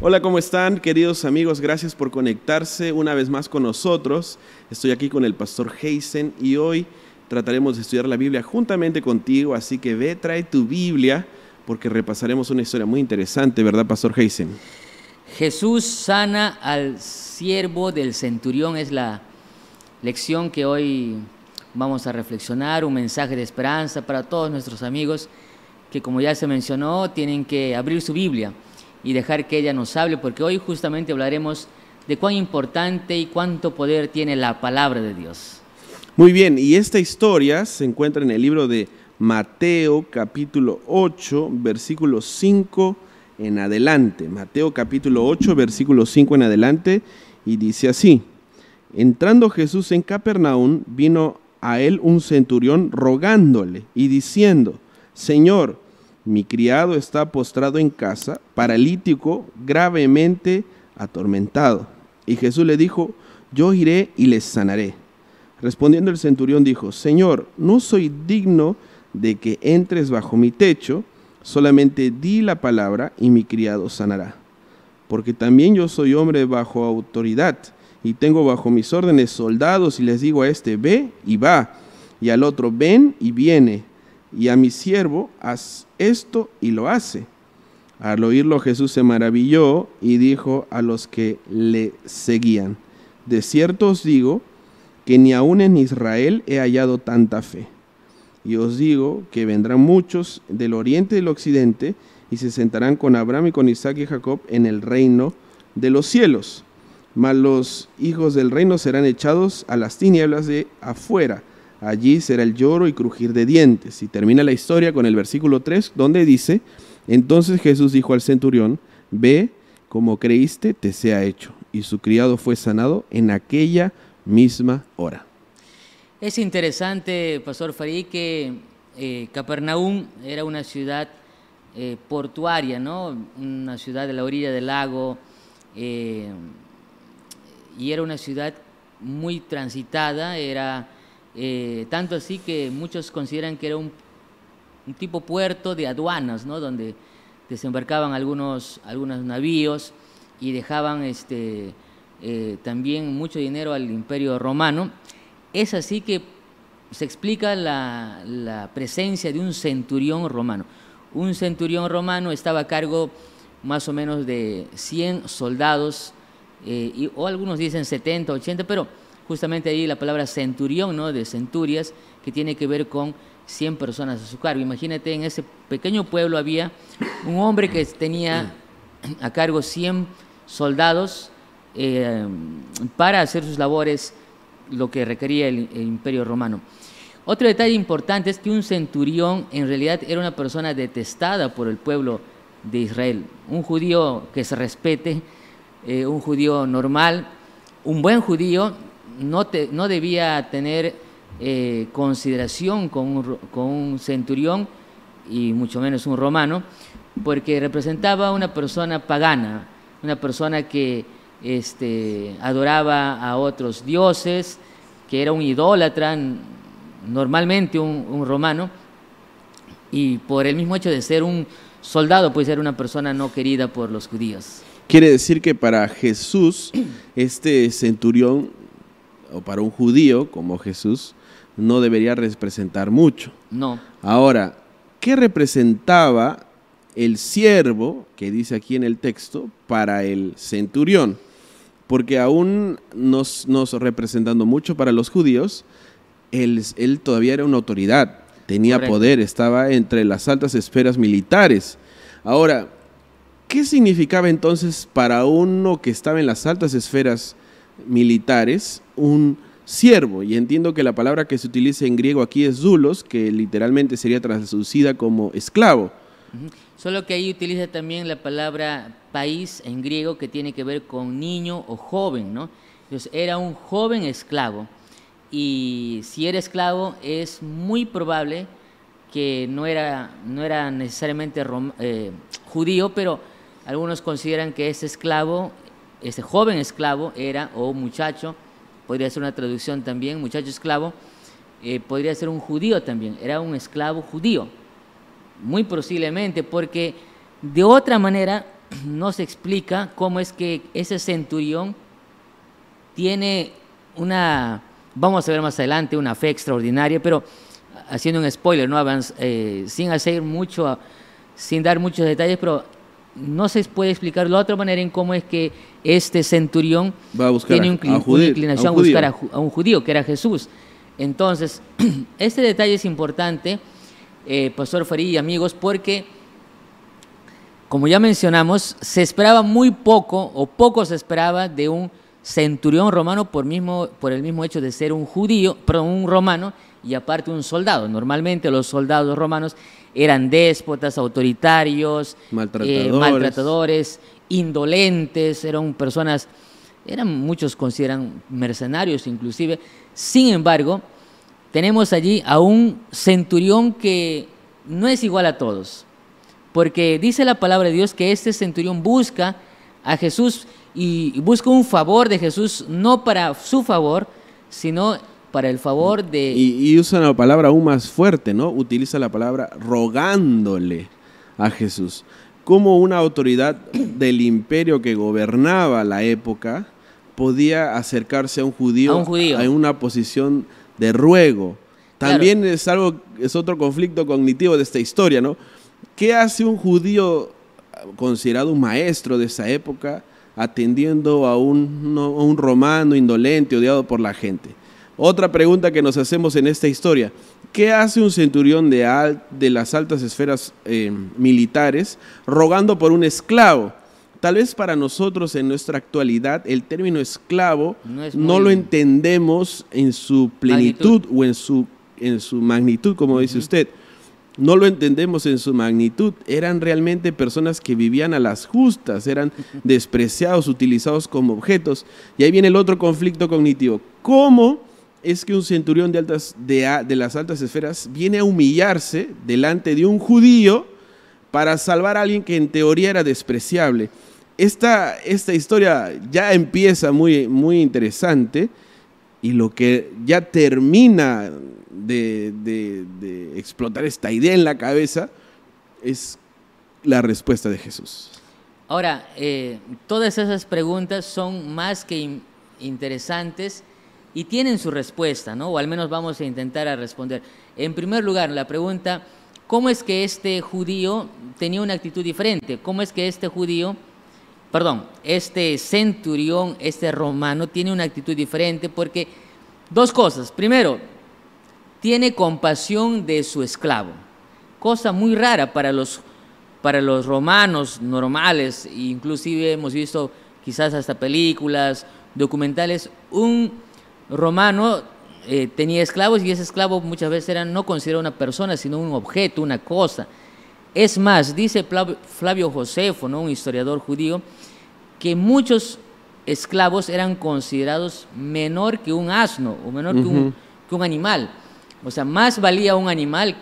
Hola, ¿cómo están, queridos amigos? Gracias por conectarse una vez más con nosotros. Estoy aquí con el pastor Heisen y hoy trataremos de estudiar la Biblia juntamente contigo, así que ve, trae tu Biblia porque repasaremos una historia muy interesante, ¿verdad, pastor Heisen? Jesús sana al siervo del centurión es la lección que hoy vamos a reflexionar, un mensaje de esperanza para todos nuestros amigos que, como ya se mencionó, tienen que abrir su Biblia y dejar que ella nos hable, porque hoy justamente hablaremos de cuán importante y cuánto poder tiene la palabra de Dios. Muy bien, y esta historia se encuentra en el libro de Mateo capítulo 8, versículo 5 en adelante. Mateo capítulo 8, versículo 5 en adelante, y dice así: Entrando Jesús en Capernaum, vino a él un centurión rogándole y diciendo: Señor, mi criado está postrado en casa, paralítico, gravemente atormentado. Y Jesús le dijo: Yo iré y le sanaré. Respondiendo el centurión dijo: Señor, no soy digno de que entres bajo mi techo, solamente di la palabra y mi criado sanará. Porque también yo soy hombre bajo autoridad, y tengo bajo mis órdenes soldados, y les digo a este: ve y va, y al otro: ven y viene, y a mi siervo: haz esto, y lo hace. Al oírlo Jesús se maravilló y dijo a los que le seguían: De cierto os digo que ni aun en Israel he hallado tanta fe. Y os digo que vendrán muchos del oriente y del occidente y se sentarán con Abraham y con Isaac y Jacob en el reino de los cielos. Mas los hijos del reino serán echados a las tinieblas de afuera. Allí será el lloro y crujir de dientes. Y termina la historia con el versículo 3, donde dice: Entonces Jesús dijo al centurión: Ve, como creíste, te sea hecho. Y su criado fue sanado en aquella misma hora. Es interesante, Pastor Farid, que Capernaum era una ciudad portuaria, ¿no? Una ciudad de la orilla del lago, y era una ciudad muy transitada, era tanto así que muchos consideran que era un tipo puerto de aduanas, ¿no? Donde desembarcaban algunos navíos y dejaban también mucho dinero al Imperio Romano. Es así que se explica la presencia de un centurión romano. Un centurión romano estaba a cargo más o menos de 100 soldados, o algunos dicen 70, 80, pero justamente ahí la palabra centurión, ¿no? De centurias, que tiene que ver con 100 personas a su cargo. Imagínate, en ese pequeño pueblo había un hombre que tenía a cargo 100 soldados para hacer sus labores, lo que requería el Imperio Romano. Otro detalle importante es que un centurión en realidad era una persona detestada por el pueblo de Israel. Un judío que se respete, un judío normal, un buen judío no debía tener consideración con un centurión, y mucho menos un romano, porque representaba una persona pagana, una persona que adoraba a otros dioses, que era un idólatra, normalmente un romano, y por el mismo hecho de ser un soldado, pues era una persona no querida por los judíos. Quiere decir que para Jesús, este centurión, o para un judío como Jesús, no debería representar mucho. No. Ahora, ¿qué representaba el siervo, que dice aquí en el texto, para el centurión? Porque aún nos representando mucho para los judíos, él todavía era una autoridad, tenía Correcto. poder, estaba entre las altas esferas militares. Ahora, ¿qué significaba entonces para uno que estaba en las altas esferas militares un siervo? Y entiendo que la palabra que se utiliza en griego aquí es doulos, que literalmente sería traducida como esclavo. Solo que ahí utiliza también la palabra país en griego, que tiene que ver con niño o joven, ¿no? Entonces era un joven esclavo, y si era esclavo es muy probable que no era necesariamente judío, pero algunos consideran que ese esclavo, ese joven esclavo era, o muchacho, podría ser una traducción también, muchacho esclavo, podría ser un judío también, era un esclavo judío. Muy posiblemente, porque de otra manera no se explica cómo es que ese centurión tiene una, vamos a ver más adelante, una fe extraordinaria, pero haciendo un spoiler, ¿no? Sin hacer mucho, sin dar muchos detalles, pero no se puede explicar de la otra manera en cómo es que este centurión va a buscar tiene una inclinación a buscar a un judío, que era Jesús. Entonces, este detalle es importante, Pastor Farid y amigos, porque, como ya mencionamos, se esperaba muy poco, o poco se esperaba de un centurión romano por el mismo hecho de ser un judío, perdón, un romano, y aparte un soldado. Normalmente los soldados romanos eran déspotas, autoritarios, maltratadores, indolentes, muchos consideran mercenarios inclusive. Sin embargo, tenemos allí a un centurión que no es igual a todos, porque dice la palabra de Dios que este centurión busca a Jesús y busca un favor de Jesús, no para su favor, sino para el favor de... Y usa la palabra aún más fuerte, ¿no? Utiliza la palabra rogándole a Jesús. Como una autoridad del imperio que gobernaba la época podía acercarse a un judío en una posición de ruego. También claro. Es otro conflicto cognitivo de esta historia, ¿no? ¿Qué hace un judío considerado un maestro de esa época atendiendo a un romano indolente, odiado por la gente? Otra pregunta que nos hacemos en esta historia: ¿qué hace un centurión de las altas esferas militares rogando por un esclavo? Tal vez para nosotros en nuestra actualidad el término esclavo no lo entendemos en su plenitud o en su magnitud, como dice usted. No lo entendemos en su magnitud. Eran realmente personas que vivían a las justas, eran despreciados, utilizados como objetos. Y ahí viene el otro conflicto cognitivo. ¿Cómo es que un centurión de las altas esferas viene a humillarse delante de un judío para salvar a alguien que en teoría era despreciable? Esta historia ya empieza muy, muy interesante, y lo que ya termina de explotar esta idea en la cabeza es la respuesta de Jesús. Ahora, todas esas preguntas son más que interesantes y tienen su respuesta, ¿no? O al menos vamos a intentar a responder. En primer lugar, la pregunta: ¿cómo es que este judío tenía una actitud diferente? ¿Cómo es que este centurión, este romano, tiene una actitud diferente? Porque dos cosas. Primero, tiene compasión de su esclavo, cosa muy rara para los romanos normales. Inclusive hemos visto quizás hasta películas, documentales. Un romano tenía esclavos, y ese esclavo muchas veces no considerado una persona, sino un objeto, una cosa. Es más, dice Flavio Josefo, ¿no?, un historiador judío, que muchos esclavos eran considerados menor que un asno o menor que un animal. O sea, más valía un animal.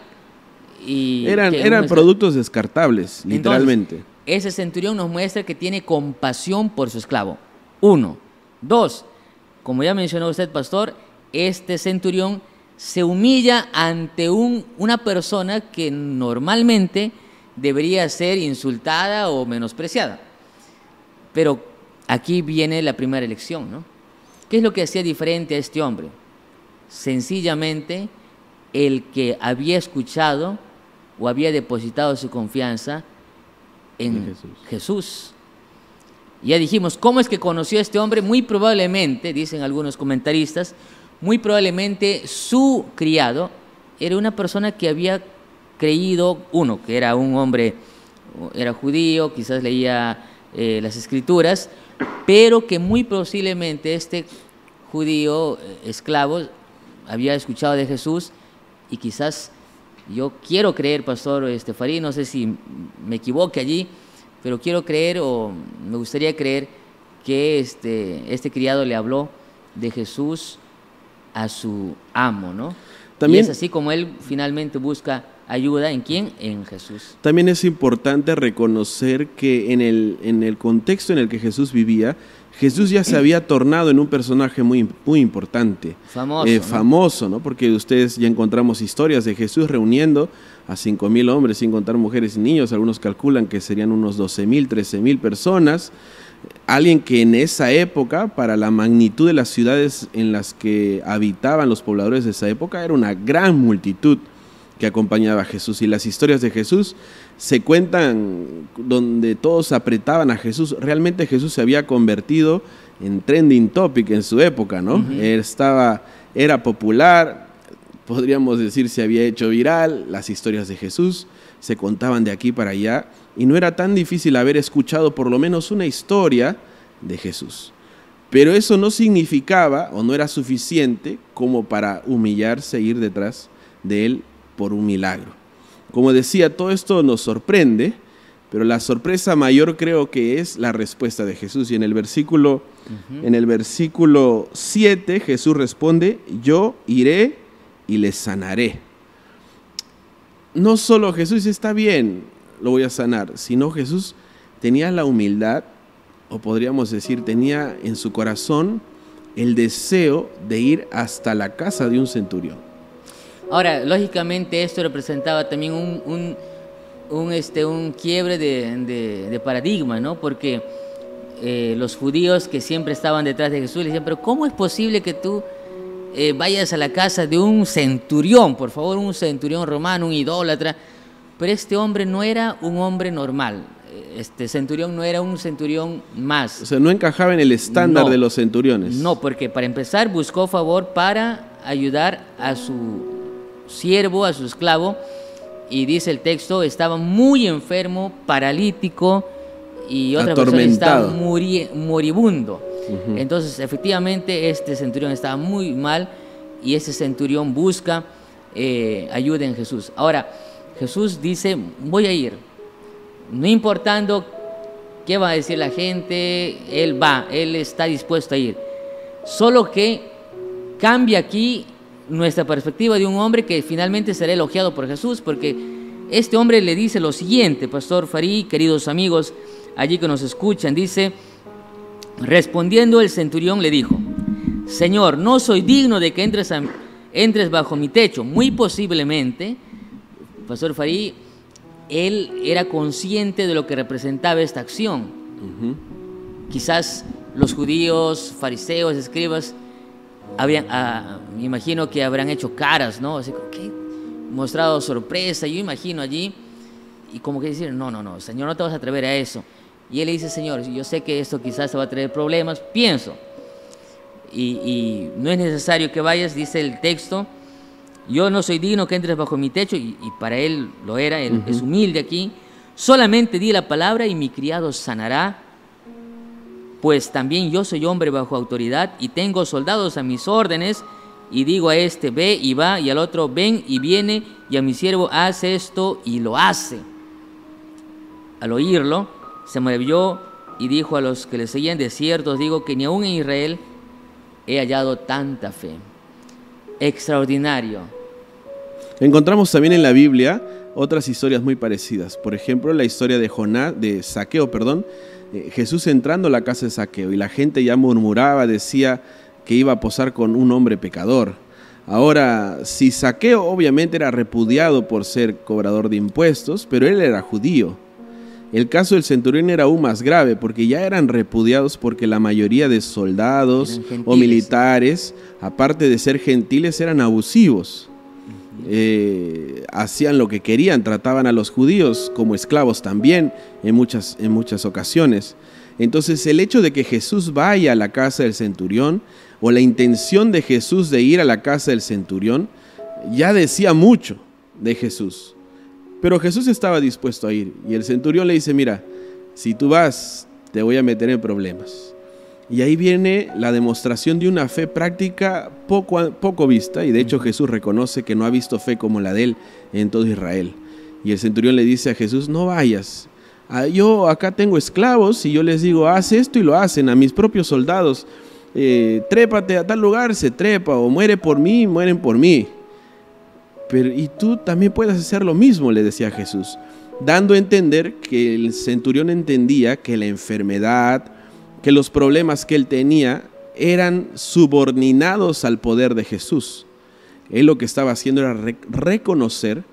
Eran productos descartables, literalmente. Entonces, ese centurión nos muestra que tiene compasión por su esclavo. 1. 2. Como ya mencionó usted, pastor, este centurión se humilla ante una persona que normalmente debería ser insultada o menospreciada. Pero aquí viene la primera lección, ¿no? ¿Qué es lo que hacía diferente a este hombre? Sencillamente, el que había escuchado o había depositado su confianza en Jesús. Ya dijimos, ¿cómo es que conoció a este hombre? Muy probablemente, dicen algunos comentaristas, muy probablemente su criado era una persona que había creído, que era un hombre, era judío, quizás leía las escrituras, pero que muy posiblemente este judío esclavo había escuchado de Jesús, y quizás, yo quiero creer, pastor Farid, no sé si me equivoque allí, pero quiero creer, o me gustaría creer, que este criado le habló de Jesús a su amo, ¿no? También, y es así como él finalmente busca ayuda. ¿En quién? En Jesús. También es importante reconocer que en el contexto en el que Jesús vivía, Jesús ya se había tornado en un personaje muy, muy importante. Famoso, ¿no? Famoso, ¿no? Porque ustedes ya encontramos historias de Jesús reuniendo a 5.000 hombres, sin contar mujeres y niños. Algunos calculan que serían unos 12.000, 13.000 personas. Alguien que en esa época, para la magnitud de las ciudades en las que habitaban los pobladores de esa época, era una gran multitud que acompañaba a Jesús. Y las historias de Jesús se cuentan donde todos apretaban a Jesús. Realmente Jesús se había convertido en trending topic en su época, ¿no? Era popular, podríamos decir se había hecho viral. Las historias de Jesús se contaban de aquí para allá y no era tan difícil haber escuchado por lo menos una historia de Jesús. Pero eso no significaba o no era suficiente como para humillarse e ir detrás de él por un milagro. Como decía, todo esto nos sorprende, pero la sorpresa mayor creo que es la respuesta de Jesús. Y en el versículo 7 Jesús responde: yo iré y les sanaré. No solo Jesús está bien, lo voy a sanar, sino Jesús tenía la humildad, o podríamos decir, tenía en su corazón el deseo de ir hasta la casa de un centurión. Ahora, lógicamente esto representaba también un quiebre de paradigma, ¿no? Porque los judíos que siempre estaban detrás de Jesús le decían: pero ¿cómo es posible que tú vayas a la casa de un centurión? Por favor, un centurión romano, un idólatra. Pero este hombre no era un hombre normal. Este centurión no era un centurión más. O sea, no encajaba en el estándar de los centuriones. No, porque para empezar buscó favor para ayudar a su siervo, a su esclavo, y dice el texto, estaba muy enfermo, paralítico, y otra persona estaba moribundo. Entonces, efectivamente, este centurión estaba muy mal, y ese centurión busca ayuda en Jesús. Ahora, Jesús dice: voy a ir, no importando qué va a decir la gente, él va, él está dispuesto a ir. Solo que cambia aquí nuestra perspectiva de un hombre que finalmente será elogiado por Jesús, porque este hombre le dice lo siguiente, Pastor Farid, queridos amigos allí que nos escuchan, dice: respondiendo el centurión le dijo: Señor, no soy digno de que entres bajo mi techo. Muy posiblemente, Pastor Farid, él era consciente de lo que representaba esta acción. Quizás los judíos, fariseos, escribas, me imagino que habrán hecho caras, ¿no? Así que mostrado sorpresa, yo imagino allí, y como que decir: no, Señor, no te vas a atrever a eso. Y él le dice: Señor, yo sé que esto quizás te va a traer problemas, pienso, y no es necesario que vayas, dice el texto. Yo no soy digno que entres bajo mi techo, y para él lo era, él es humilde aquí. Solamente di la palabra y mi criado sanará, pues también yo soy hombre bajo autoridad y tengo soldados a mis órdenes, y digo a este: ve y va, y al otro: ven y viene, y a mi siervo: hace esto, y lo hace. Al oírlo, se maravilló y dijo a los que le seguían: de cierto os digo que ni aún en Israel he hallado tanta fe. Extraordinario. Encontramos también en la Biblia otras historias muy parecidas. Por ejemplo, la historia de Zaqueo. Jesús entrando a la casa de Zaqueo, y la gente ya murmuraba, decía que iba a posar con un hombre pecador. Ahora, si Zaqueo obviamente era repudiado por ser cobrador de impuestos, pero él era judío. El caso del centurión era aún más grave, porque ya eran repudiados porque la mayoría de soldados o militares, aparte de ser gentiles, eran abusivos. Hacían lo que querían, trataban a los judíos como esclavos también en muchas ocasiones. Entonces, el hecho de que Jesús vaya a la casa del centurión, o la intención de Jesús de ir a la casa del centurión, ya decía mucho de Jesús. Pero Jesús estaba dispuesto a ir, y el centurión le dice: mira, si tú vas, te voy a meter en problemas. Y ahí viene la demostración de una fe práctica poco vista, y de hecho Jesús reconoce que no ha visto fe como la de él en todo Israel. Y el centurión le dice a Jesús: no vayas, yo acá tengo esclavos, y yo les digo: haz esto, y lo hacen. A mis propios soldados: trépate a tal lugar, se trepa, o muere por mí, mueren por mí. Pero, y tú también puedes hacer lo mismo, le decía Jesús, dando a entender que el centurión entendía que la enfermedad, que los problemas que él tenía eran subordinados al poder de Jesús. Él lo que estaba haciendo era reconocer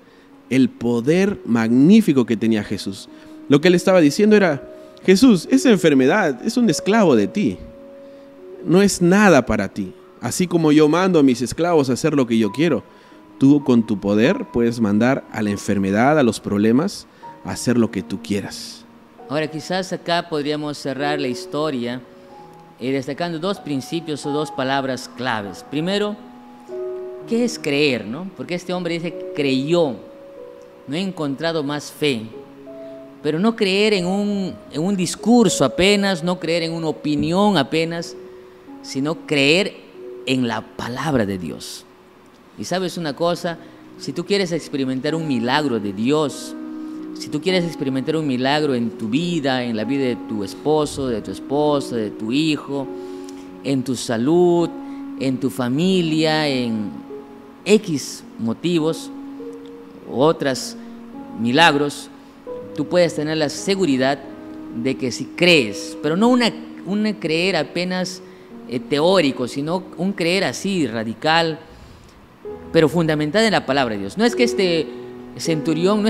el poder magnífico que tenía Jesús. Lo que él estaba diciendo era: Jesús, esa enfermedad es un esclavo de ti, no es nada para ti. Así como yo mando a mis esclavos a hacer lo que yo quiero, tú con tu poder puedes mandar a la enfermedad, a los problemas, a hacer lo que tú quieras. Ahora quizás acá podríamos cerrar la historia destacando dos principios o dos palabras claves. Primero, ¿qué es creer, no? Porque este hombre dice que creyó, no he encontrado más fe. Pero no creer en un discurso apenas, no creer en una opinión apenas, sino creer en la palabra de Dios. Y sabes una cosa, si tú quieres experimentar un milagro de Dios, si tú quieres experimentar un milagro en tu vida, en la vida de tu esposo, de tu esposa, de tu hijo, en tu salud, en tu familia, en X motivos, otros milagros, tú puedes tener la seguridad de que si crees, pero no una creer apenas teórico, sino un creer así radical, pero fundamental en la palabra de Dios. No es que este centurión,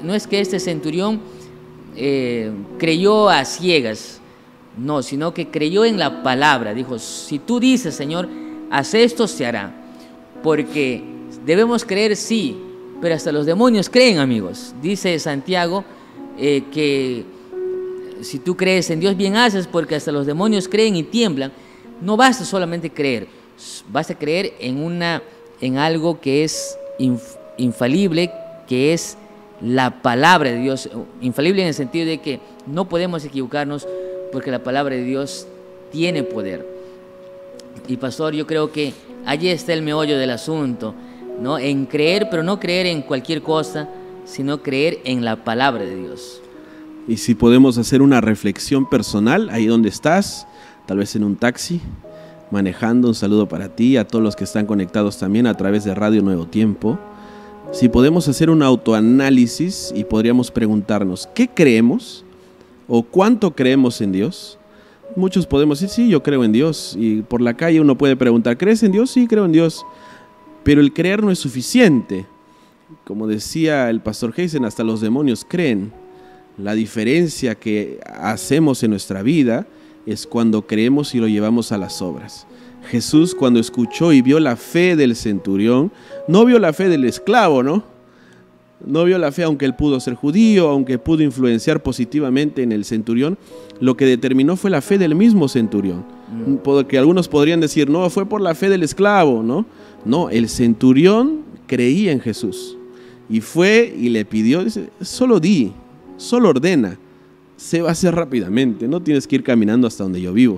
creyó a ciegas, no, sino que creyó en la palabra. Dijo: si tú dices, Señor, haz esto, se hará. Porque debemos creer, sí, pero hasta los demonios creen, amigos. Dice Santiago que si tú crees en Dios, bien haces, porque hasta los demonios creen y tiemblan. No basta solamente creer, basta creer en algo que es infalible, que es la palabra de Dios. Infalible en el sentido de que no podemos equivocarnos, porque la palabra de Dios tiene poder. Y pastor, yo creo que allí está el meollo del asunto, ¿no? En creer, pero no creer en cualquier cosa, sino creer en la palabra de Dios. Y si podemos hacer una reflexión personal, ahí donde estás, tal vez en un taxi, manejando, un saludo para ti, a todos los que están conectados también a través de Radio Nuevo Tiempo. Si podemos hacer un autoanálisis y podríamos preguntarnos, ¿qué creemos? ¿O cuánto creemos en Dios? Muchos podemos decir, sí, yo creo en Dios. Y por la calle uno puede preguntar, ¿crees en Dios? Sí, creo en Dios. Pero el creer no es suficiente. Como decía el pastor Heisen, hasta los demonios creen. La diferencia que hacemos en nuestra vida es cuando creemos y lo llevamos a las obras. Jesús, cuando escuchó y vio la fe del centurión, no vio la fe del esclavo, ¿no? No vio la fe, aunque él pudo ser judío, aunque pudo influenciar positivamente en el centurión, lo que determinó fue la fe del mismo centurión. Porque algunos podrían decir, no, fue por la fe del esclavo, ¿no? No, el centurión creía en Jesús y fue y le pidió, dice, solo ordena, se va a hacer rápidamente, no tienes que ir caminando hasta donde yo vivo.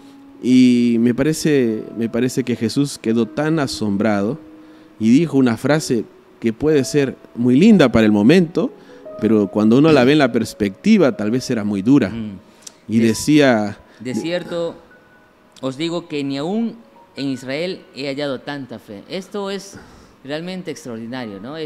Y me parece que Jesús quedó tan asombrado y dijo una frase que puede ser muy linda para el momento, pero cuando uno la ve en la perspectiva tal vez era muy dura. Y decía: de cierto os digo que ni aún en Israel he hallado tanta fe. Esto es realmente extraordinario, ¿no?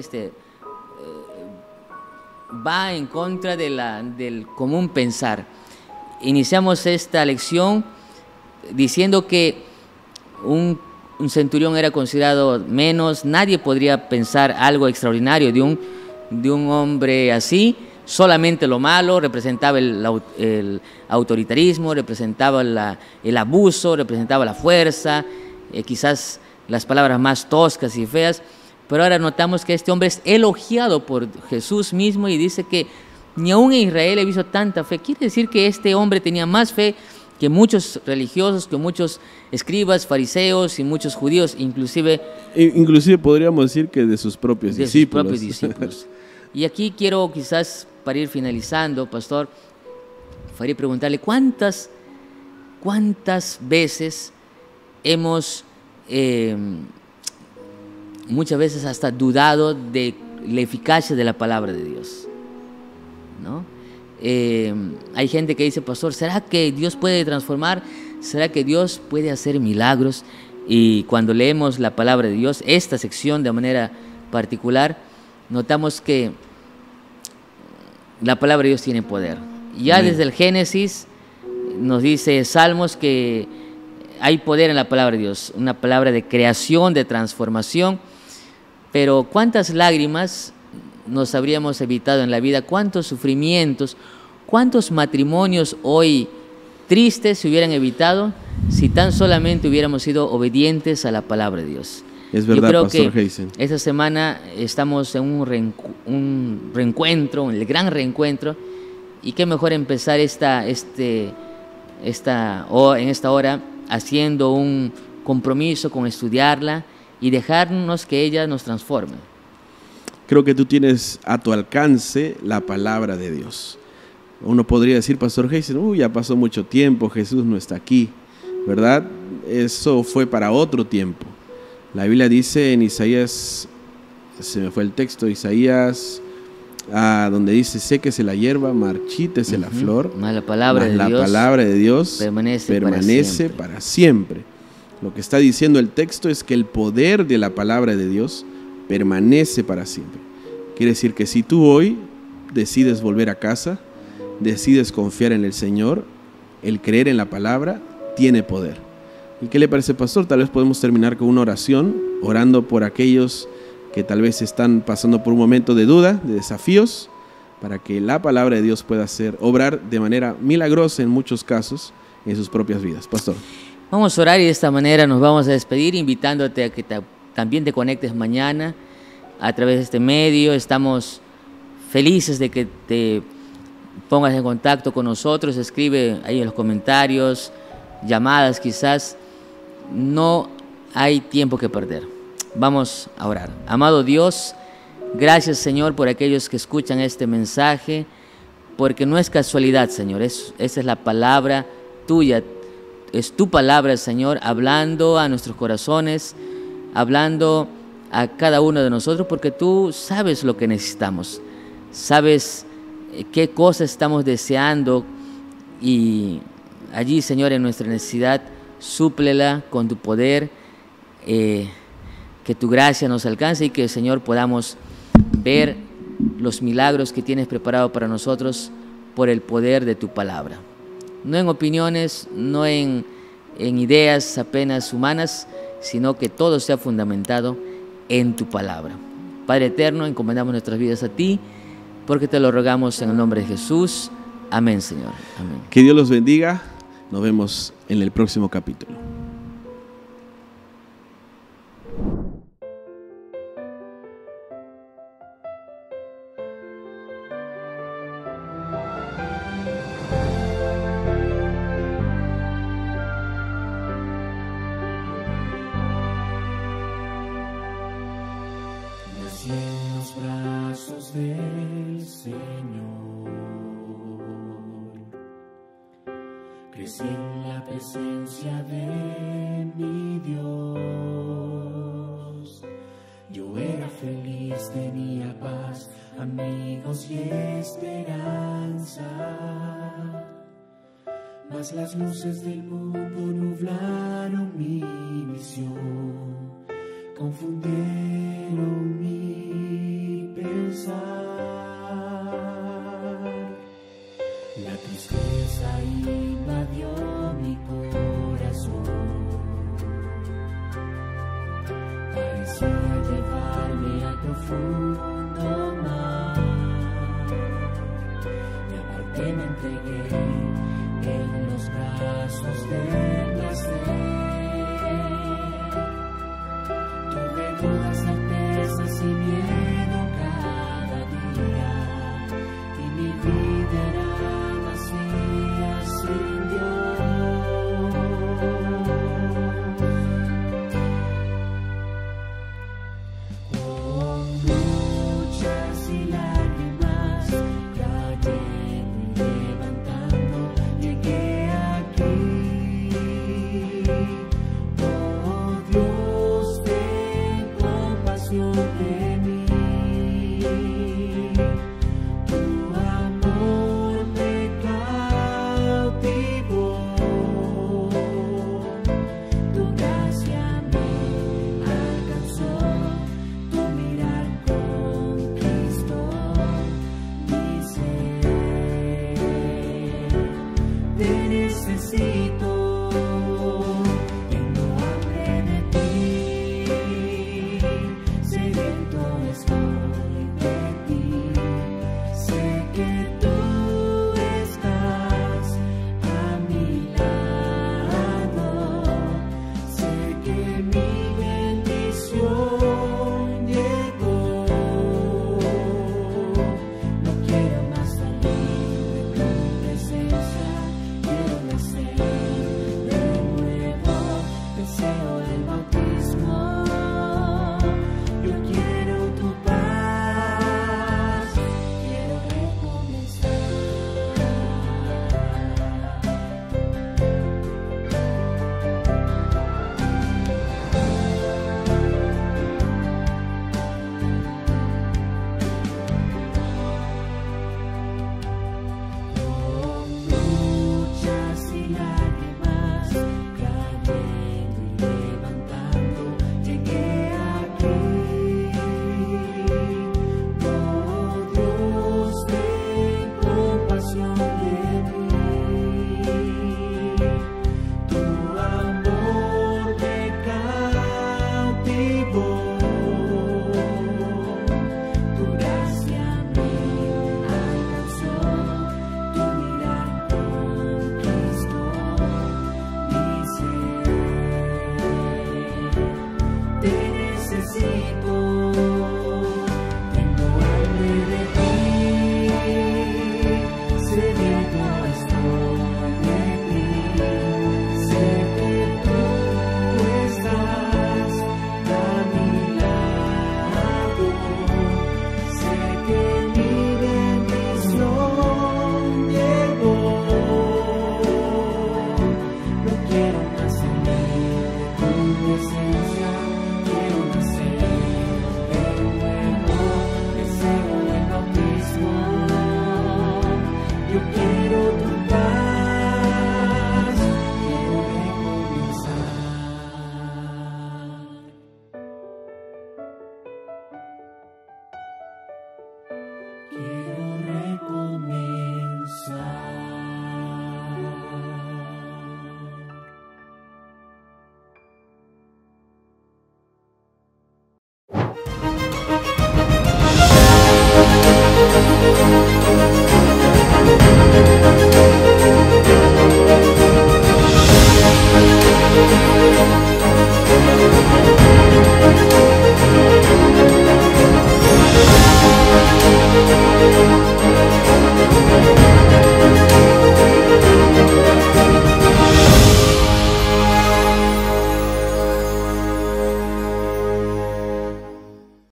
Va en contra del común pensar. Iniciamos esta lección diciendo que un centurión era considerado menos. Nadie podría pensar algo extraordinario de un hombre así. Solamente lo malo representaba el autoritarismo, representaba el abuso, representaba la fuerza, quizás las palabras más toscas y feas. Pero ahora notamos que este hombre es elogiado por Jesús mismo y dice que ni aún en Israel he visto tanta fe. Quiere decir que este hombre tenía más fe que muchos religiosos, que muchos escribas, fariseos y muchos judíos, inclusive podríamos decir que de sus propios discípulos. Y aquí quiero, quizás para ir finalizando, pastor, Farid, preguntarle cuántas veces hemos muchas veces hasta dudado de la eficacia de la palabra de Dios, ¿no? Hay gente que dice, pastor, ¿será que Dios puede transformar? ¿Será que Dios puede hacer milagros? Y cuando leemos la palabra de Dios, esta sección de manera particular, notamos que la palabra de Dios tiene poder. Ya desde el Génesis nos dice Salmos que hay poder en la palabra de Dios, una palabra de creación, de transformación. Pero ¿cuántas lágrimas nos habríamos evitado en la vida, cuántos sufrimientos, cuántos matrimonios hoy tristes se hubieran evitado si tan solamente hubiéramos sido obedientes a la palabra de Dios. Es verdad, yo creo Pastor que Heisen. esta semana estamos en un reencuentro, el gran reencuentro, y qué mejor empezar en esta hora haciendo un compromiso con estudiarla y dejarnos que ella nos transforme. Creo que tú tienes a tu alcance la palabra de Dios. Uno podría decir, Pastor Heisen, ya pasó mucho tiempo, Jesús no está aquí, ¿verdad? Eso fue para otro tiempo. La Biblia dice en Isaías, se me fue el texto, Isaías, donde dice, séquese la hierba, marchítese la flor, mas la palabra de Dios permanece para siempre. Lo que está diciendo el texto es que el poder de la palabra de Dios permanece para siempre. Quiere decir que si tú hoy decides volver a casa, decides confiar en el Señor, el creer en la palabra tiene poder. ¿Y qué le parece, pastor? Tal vez podemos terminar con una oración, orando por aquellos que tal vez están pasando por un momento de duda, de desafíos, para que la palabra de Dios pueda obrar de manera milagrosa en muchos casos en sus propias vidas. Pastor. Vamos a orar y de esta manera nos vamos a despedir, invitándote a que también te conectes mañana a través de este medio. Estamos felices de que te pongas en contacto con nosotros, escribe ahí en los comentarios, llamadas quizás. No hay tiempo que perder. Vamos a orar. Amado Dios, gracias, Señor, por aquellos que escuchan este mensaje, porque no es casualidad, Señor, esa es la palabra tuya, es tu palabra, Señor, hablando a nuestros corazones, hablando a cada uno de nosotros, porque tú sabes lo que necesitamos, sabes qué cosas estamos deseando, y allí, Señor, en nuestra necesidad, súplela con tu poder, que tu gracia nos alcance y que, Señor, podamos ver los milagros que tienes preparado para nosotros por el poder de tu palabra. No en opiniones, no en ideas apenas humanas, sino que todo sea fundamentado en tu palabra. Padre eterno, encomendamos nuestras vidas a ti, porque te lo rogamos en el nombre de Jesús. Amén, Señor. Amén. Que Dios los bendiga. Nos vemos en el próximo capítulo. Nací en los brazos del Señor. Crecí en la presencia de mi Dios. Yo era feliz, tenía paz, amigos y esperanza. Mas las luces del mundo nublaron mi visión, confundieron mi pensar. La tristeza invadió mi corazón, parecía llevarme al profundo mar. Me aparté, me entregué en los brazos del placer. Tuve dudas, certezas y miedo cada día, y mi vida era vacía sin Dios. Con luchas y lágrimas, cayendo y levantando, llegué aquí. Oh Dios, ten compasión de mí. Tu amor me cautivó, tu gracia me alcanzó, tu mirar conquistó mi ser. Te necesito.